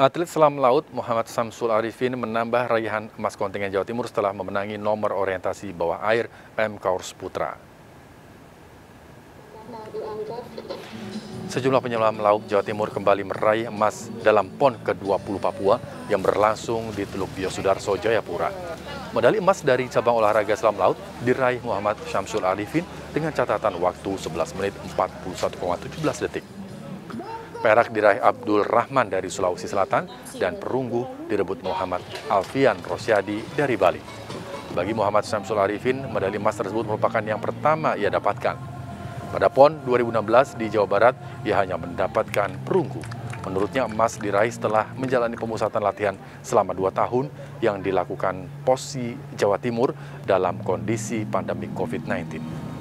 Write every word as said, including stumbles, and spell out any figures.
Atlet selam laut Muhammad Syamsul Arifin menambah raihan emas kontingen Jawa Timur setelah memenangi nomor orientasi bawah air M Kaurs Putra. Sejumlah penyelam laut Jawa Timur kembali meraih emas dalam PON ke dua puluh Papua yang berlangsung di Teluk Biosudarso, Jayapura. Medali emas dari cabang olahraga selam laut diraih Muhammad Syamsul Arifin dengan catatan waktu sebelas menit empat puluh satu koma tujuh belas detik. Perak diraih Abdul Rahman dari Sulawesi Selatan dan perunggu direbut Muhammad Alfian Rosyadi dari Bali. Bagi Muhammad Syamsul Arifin, medali emas tersebut merupakan yang pertama ia dapatkan. Pada PON dua ribu enam belas di Jawa Barat, ia hanya mendapatkan perunggu. Menurutnya emas diraih setelah menjalani pemusatan latihan selama dua tahun yang dilakukan P O S I Jawa Timur dalam kondisi pandemi COVID sembilan belas.